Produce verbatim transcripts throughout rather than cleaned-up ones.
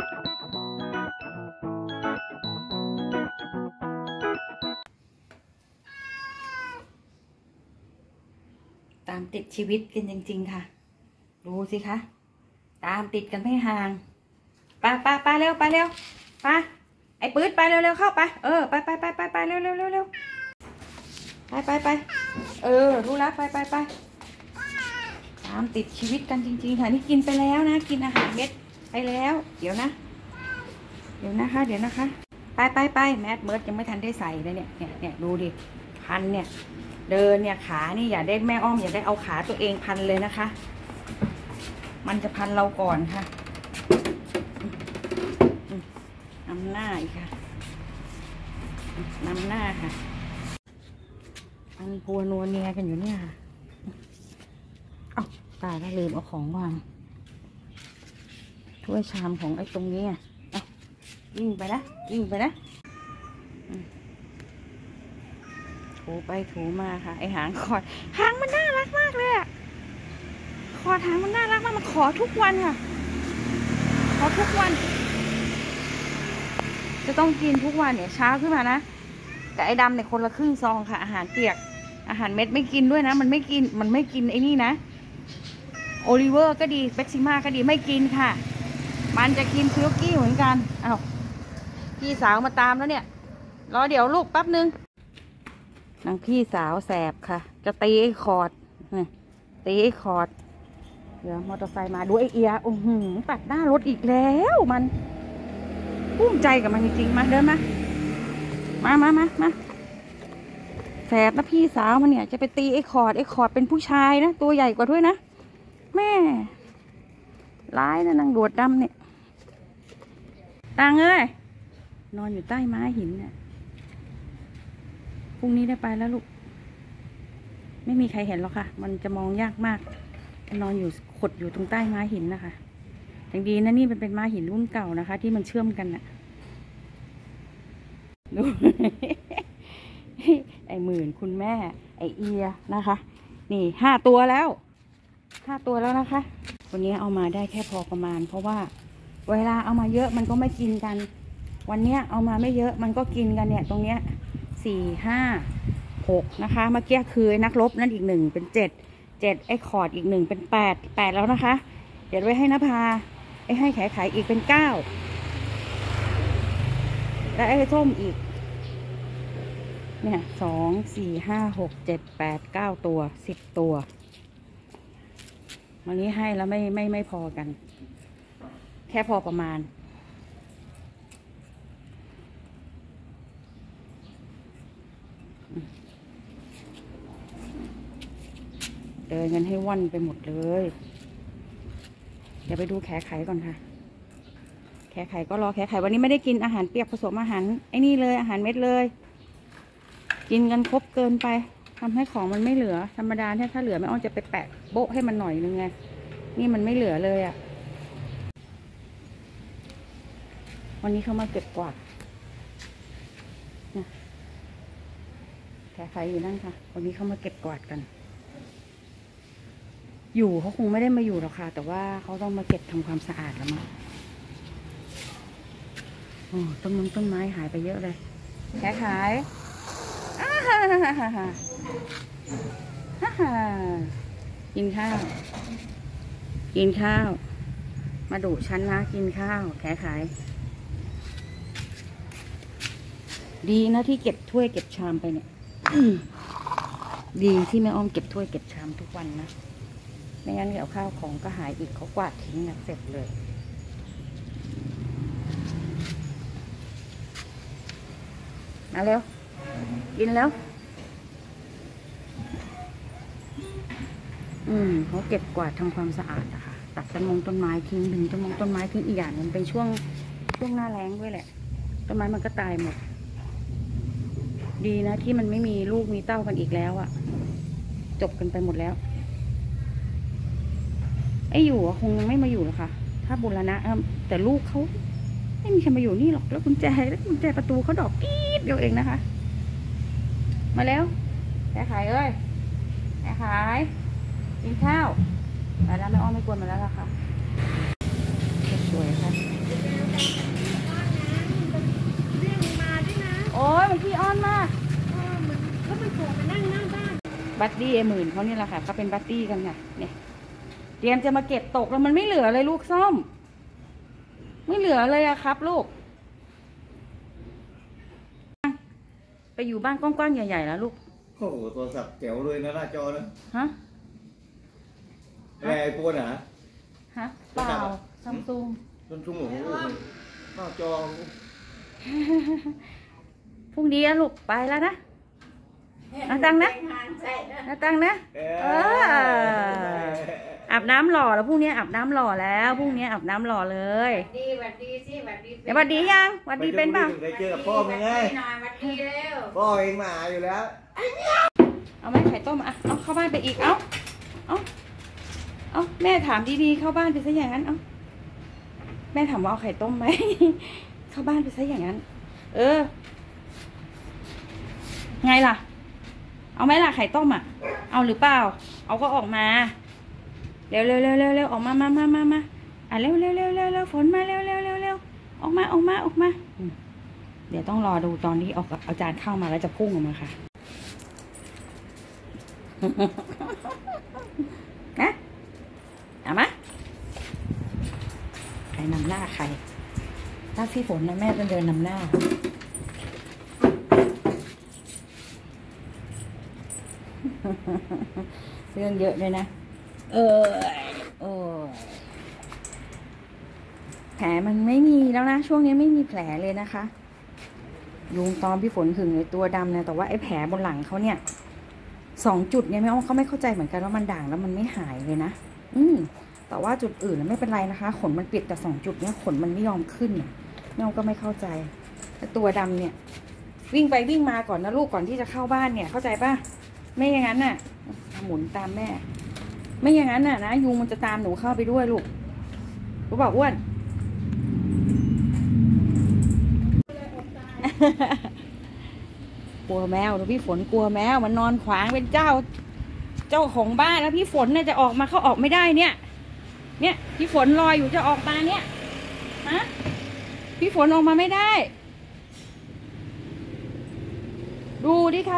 ตามติดชีวิตกันจริงๆค่ะดูสิคะตามติดกันไม่ห่างไปไปไปเร็วไปเร็วไปไอ้ปื๊ดไปเร็วๆเข้าไปเออไปไปไปไปไปเร็วเร็วเร็วเร็วไปไปไปเออรู้แล้วไปไปไปตามติดชีวิตกันจริงๆค่ะนี่กินไปแล้วนะกินอาหารเม็ดไปแล้วเดี๋ยวนะเดี๋ยวนะคะเดี๋ยวนะคะไปไปไปแมสเมิร์ดยังไม่ทันได้ใส่เลยเนี่ยเนี่ยเนี่ยดูดิพันเนี่ยเดินเนี่ยขานี่อย่าได้แม่อ้อมอย่าได้เอาขาตัวเองพันเลยนะคะมันจะพันเราก่อนค่ะนำหน้าอีกค่ะนำหน้าค่ะอันพัวนัวเนียกันอยู่เนี่ยค่ะอ้าวตายแล้วลืมเอาของวางถ้วยชามของไอ้ตรงนี้อ่ะเอายิ่งไปนะยิ่งไปนะถูไปถูมาค่ะไอหางคอดหางมันน่ารักมากเลยอะคอดหางมันน่ารักมากมันขอทุกวันค่ะขอทุกวันจะต้องกินทุกวันเนี่ยเช้าขึ้นมานะแต่ไอ้ดำเนี่ยคนละครึ่งซองค่ะอาหารเปียกอาหารเม็ดไม่กินด้วยนะมันไม่กินมันไม่กินไอ้นี่นะโอลิเวอร์ก็ดีเบ็กซิม่าก็ดีไม่กินค่ะมันจะกินฟิลกี้เหมือนกันอ้าวพี่สาวมาตามแล้วเนี่ยรอเดี๋ยวลูกแป๊บนึงนางพี่สาวแสบค่ะจะตีไอ้คอร์ดตีไอ้คอร์ดเดี๋ยวมอเตอร์ไซค์มาดูไอ้เอียโอ้โหตัดหน้ารถอีกแล้วมันภูมิใจกับมันจริงๆมาเดินมามามามามาแสบนะพี่สาวมันเนี่ยจะไปตีไอ้คอร์ดไอ้คอร์ดเป็นผู้ชายนะตัวใหญ่กว่าด้วยนะแม่ร้ายนะนางดวดดำเนี่ยตังเอ้ยนอนอยู่ใต้ไม้หินเนี่ยพรุ่งนี้ได้ไปแล้วลูกไม่มีใครเห็นหรอกค่ะมันจะมองยากมากนอนอยู่ขดอยู่ตรงใต้ไม้หินนะคะอย่างดีนะนี่มันเป็นไม้หินรุ่นเก่านะคะที่มันเชื่อมกันน่ะดู ไอ้หมื่นคุณแม่ไอ้เอียนะคะนี่ห้าตัวแล้วห้าตัวแล้วนะคะวันนี้เอามาได้แค่พอประมาณเพราะว่าเวลาเอามาเยอะมันก็ไม่กินกันวันนี้เอามาไม่เยอะมันก็กินกันเนี่ยตรงเนี้ยสี่ห้าหกนะคะเมื่อกี้คือนักรบนั่นอีกหนึ่งเป็นเจ็ดเจ็ดไอ้คอร์ดอีกหนึ่งเป็นแปดแปดแล้วนะคะเดี๋ยวไว้ให้นภาไอ้ให้ขายขายอีกเป็นเก้าและไอ้ส้มอีกเนี่ยสองสี่ห้าหกเจ็ดแปดเก้าตัวสิบตัววันนี้ให้แล้วไม่ไม่ไม่พอกันแค่พอประมาณเดินกันให้ว่อนไปหมดเลยเดี๋ยวไปดูแขไข่ก่อนค่ะแขไข่ก็รอแขไข่วันนี้ไม่ได้กินอาหารเปียกผสมอาหารไอ้นี่เลยอาหารเม็ดเลยกินกันครบเกินไปทำให้ของมันไม่เหลือธรรมดาถ้าถ้าเหลือแม่อ้อนจะไปแปะโบ๊ะให้มันหน่อยนึงไงนี่มันไม่เหลือเลยอ่ะวันนี้เขามาเก็บกวาดแขไข่อยู่นั่นค่ะวันนี้เขามาเก็บกวาดกันอยู่เขาคงไม่ได้มาอยู่หรอกค่ะแต่ว่าเขาต้องมาเก็บทำความสะอาดแล้วมั้งโอ้ต้นไม้ต้นไม้หายไปเยอะเลยแค่ขายฮ่าฮ่าฮ่าฮ่าฮ่าฮ่ากินข้าวกินข้าวมาดุฉันนะกินข้าวแค่ขายดีนะที่เก็บถ้วยเก็บชามไปเนี่ยดีที่แม่อ้อมเก็บถ้วยเก็บชามทุกวันนะไม่งั้นเดี๋ยวข้าวของก็หายอีกเขากวาดทิ้งนะเสร็จเลยมาเร็วกินแล้วอืมเขาเก็บกวาดทำความสะอาดนะคะตัดต้นมงต้นไม้ทิ้งดึงต้นมงต้นไม้ทิ้งอีกอย่างมันเป็นช่วงช่วงหน้าแล้งด้วยแหละต้นไม้มันก็ตายหมดดีนะที่มันไม่มีลูกมีเต้ากันอีกแล้วอะจบกันไปหมดแล้วไอ้อยู่คงยังไม่มาอยู่หรอกค่ะถ้าบุรณะแต่ลูกเขาไม่มีใครมาอยู่นี่หรอกแล้วกุญแจแล้วกุญแจประตูเขาดอกกี๊ดเดียวเองนะคะมาแล้วแค่ขายเอ้ยแค่ขายกินข้าวแล้วแม่อ้อมไม่กวนมาแล้วล่ะค่ะสวยค่ะบัดดี้ไอ้หมื่นเขาเนี่ยแหละค่ะเขาเป็นบัดดี้กันค่ะเนี่ยเตรียมจะมาเก็บตกแล้วมันไม่เหลือเลยลูกส้มไม่เหลือเลยอะครับลูกไปอยู่บ้านกว้างๆใหญ่ๆแล้วลูกโอ้โหโทรศัพท์แจ๋วเลยนะหน้าจอนะฮะอะไรไอโฟนเหรอฮะเปล่าซัมซุงซัมซุงโอ้โหหน้าจอพรุ่งนี้ลูกไปแล้วนะนาตังนะนาตังนะเอออาบน้ำหล่อแล้วพรุ่งนี้อาบน้ำหล่อแล้วพรุ่งนี้อาบน้ำหล่อเลยดีวัดดีสิวัดดีเดี๋ยววัดดียังวัดดีเป็นป่ะไปเจอกับพ่อมึงไงวัดดีเร็วพ่อเองมาอยู่แล้วเอาไหมไข่ต้มอ่ะเอาเข้าบ้านไปอีกเอาเอาเอาแม่ถามดีๆเข้าบ้านไปซะอย่างนั้นเอาแม่ถามว่าเอาไข่ต้มไหมเข้าบ้านไปซะอย่างนั้นเออไงล่ะเอาไหมล่ะไข่ต้มอ่ะเอาหรือเปล่าเอาก็ออกมาเร็วเร็วเร็วเร็วเร็วออกมามามามามาอ่ะเร็วเร็วเร็วเร็วเร็วฝนมาเร็วเร็วเร็วเร็วออกมาออกมาออกมาเดี๋ยวต้องรอดูตอนที่ออกกับอาจารย์เข้ามาแล้วจะพุ่งออกมาค่ะนะเอามาใครนำหน้าใครถ้าพี่ฝนนะแม่จะเดินนำหน้าเรื่องเยอะเลยนะเออเออแผลมันไม่มีแล้วนะช่วงนี้ไม่มีแผลเลยนะคะยุงตอมพี่ฝนถึงในตัวดำนะแต่ว่าไอ้แผลบนหลังเขาเนี่ยสองจุดเนี่ยแม่อ้อมเขาไม่เข้าใจเหมือนกันว่ามันด่างแล้วมันไม่หายเลยนะอืมแต่ว่าจุดอื่นไม่เป็นไรนะคะขนมันปิดแต่สองจุดเนี้ยขนมันไม่ยอมขึ้นแม่อ้อมก็ไม่เข้าใจแต่ตัวดำเนี่ยวิ่งไปวิ่งมาก่อนนะลูกก่อนที่จะเข้าบ้านเนี่ยเข้าใจป่ะไม่อย่างนั้นน่ะหมุนตามแม่ไม่อย่างนั้นน่ะนะยุงมันจะตามหนูเข้าไปด้วยลูกรู้บอกอ้วนกลัวแมวหรือพี่ฝนกลัวแมวมันนอนขวางเป็นเจ้าเจ้าของบ้านแล้วพี่ฝนเนี่ยจะออกมาเขาออกไม่ได้เนี่ยเนี่ยพี่ฝนรออยู่จะออกมาเนี่ยฮะพี่ฝนออกมาไม่ได้ดูดิคะ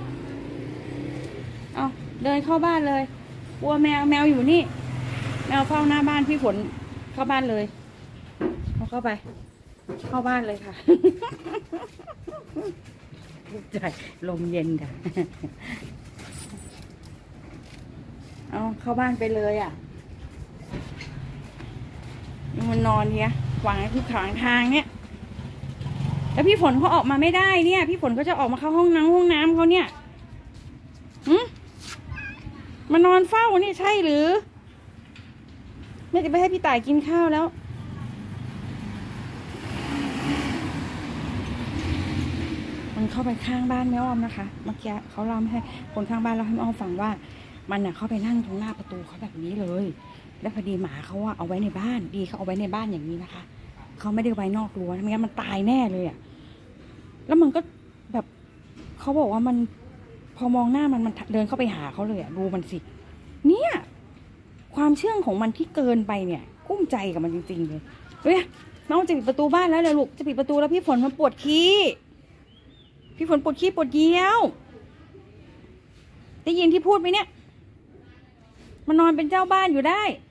เอาเดินเข้าบ้านเลยกลัวแมวแมวอยู่นี่แมวเฝ้าหน้าบ้านพี่ฝนเข้าบ้านเลยเอาเข้าไปเข้าบ้านเลยค่ะใจลมเย็นค่ะเอาเข้าบ้านไปเลยอ่ะมันนอนเนี้ยขวางที่ขวางทางเนี้ยแล้วพี่ฝนเขาออกมาไม่ได้เนี่ยพี่ฝนเขาจะออกมาเข้าห้องน้ำห้องน้ำเขาเนี่ยหืมมานอนเฝ้านี่ใช่หรือแม่จะไปให้พี่ต่ายกินข้าวแล้วมันเข้าไปข้างบ้านแม่อ้อมนะคะเมื่อกี้เขาเล่าให้คนข้างบ้านเล่าให้แม่อ้อมฟังว่ามันน่ะเข้าไปนั่งตรงหน้าประตูเขาแบบนี้เลยแล้วพอดีหมาเขาว่าเอาไว้ในบ้านดีเขาเอาไว้ในบ้านอย่างนี้นะคะเขาไม่ได้ไว้นอกรั้วไม่งั้นมันตายแน่เลยอ่ะแล้วมันก็แบบเขาบอกว่ามันพอมองหน้ามันมันเดินเข้าไปหาเขาเลยอ่ะดูมันสิเนี่ยความเชื่องของมันที่เกินไปเนี่ยกุ้มใจกับมันจริงๆเลยเฮ้ยน้องจะปิดประตูบ้านแล้วเลยลูกจะปิดประตูแล้วพี่ฝนมันปวดขี้พี่ฝนปวดขี้ปวดเยี่ยวได้ยินที่พูดไหมเนี่ยมันนอนเป็นเจ้าบ้านอยู่ได้